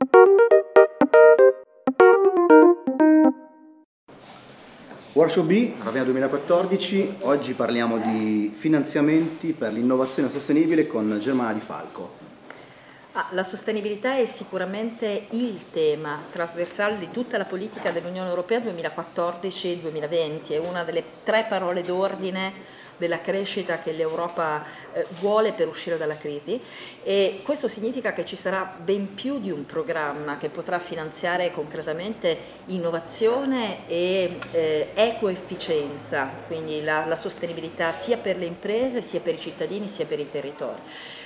Workshop B, Ravenna 2014, oggi parliamo di finanziamenti per l'innovazione sostenibile con Germana Di Falco. La sostenibilità è sicuramente il tema trasversale di tutta la politica dell'Unione Europea 2014-2020, è una delle 3 parole d'ordine della crescita che l'Europa vuole per uscire dalla crisi, e questo significa che ci sarà ben più di un programma che potrà finanziare concretamente innovazione e ecoefficienza, quindi la sostenibilità sia per le imprese, sia per i cittadini, sia per i territori.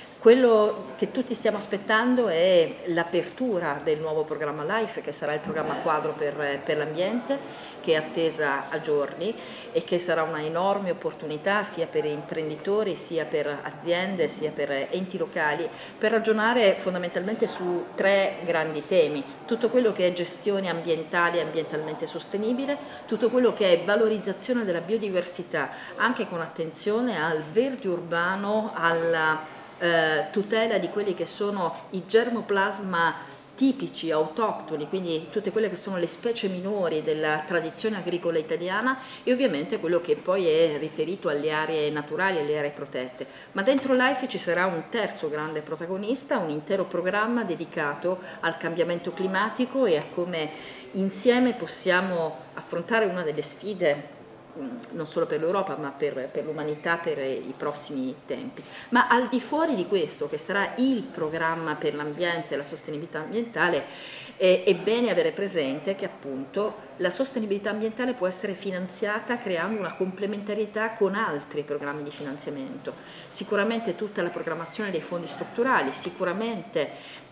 Quello che tutti stiamo aspettando è l'apertura del nuovo programma LIFE, che sarà il programma quadro per l'ambiente, che è attesa a giorni e che sarà una enorme opportunità sia per imprenditori, sia per aziende, sia per enti locali, per ragionare fondamentalmente su 3 grandi temi: tutto quello che è gestione ambientale e ambientalmente sostenibile, tutto quello che è valorizzazione della biodiversità, anche con attenzione al verde urbano, alla tutela di quelli che sono i germoplasma tipici, autoctoni, quindi tutte quelle che sono le specie minori della tradizione agricola italiana, e ovviamente quello che poi è riferito alle aree naturali, alle aree protette. Ma dentro LIFE ci sarà un terzo grande protagonista, un intero programma dedicato al cambiamento climatico e a come insieme possiamo affrontare una delle sfide non solo per l'Europa ma per l'umanità per i prossimi tempi. Ma al di fuori di questo, che sarà il programma per l'ambiente e la sostenibilità ambientale, è bene avere presente che appunto la sostenibilità ambientale può essere finanziata creando una complementarietà con altri programmi di finanziamento. Sicuramente tutta la programmazione dei fondi strutturali, sicuramente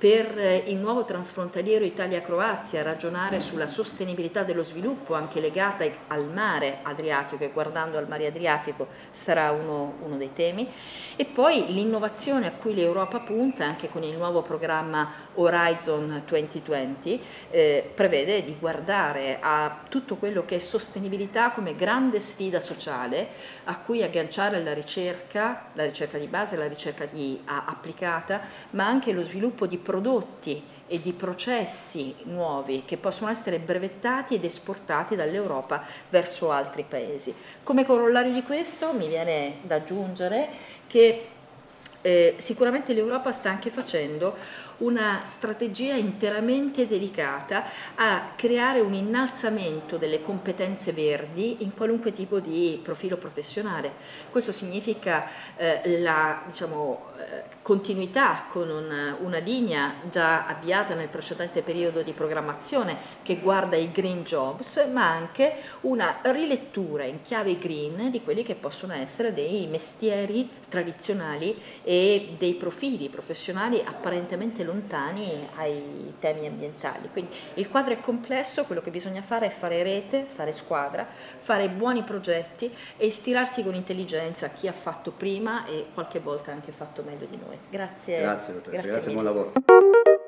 per il nuovo transfrontaliero Italia-Croazia ragionare sulla sostenibilità dello sviluppo anche legata al mare Adriatico, e guardando al mare Adriatico sarà uno dei temi, e poi l'innovazione a cui l'Europa punta anche con il nuovo programma Horizon 2020 prevede di guardare a tutto quello che è sostenibilità come grande sfida sociale a cui agganciare la ricerca di base, la ricerca applicata, ma anche lo sviluppo di prodotti e di processi nuovi che possono essere brevettati ed esportati dall'Europa verso altri paesi. Come corollario di questo mi viene da aggiungere che sicuramente l'Europa sta anche facendo una strategia interamente dedicata a creare un innalzamento delle competenze verdi in qualunque tipo di profilo professionale. Questo significa la continuità con una linea già avviata nel precedente periodo di programmazione che guarda i green jobs, ma anche una rilettura in chiave green di quelli che possono essere dei mestieri tradizionali e dei profili professionali apparentemente lontani ai temi ambientali. Quindi il quadro è complesso, quello che bisogna fare è fare rete, fare squadra, fare buoni progetti e ispirarsi con intelligenza a chi ha fatto prima e qualche volta anche fatto meglio di noi. Grazie. Grazie dottoressa, grazie, buon mille. lavoro.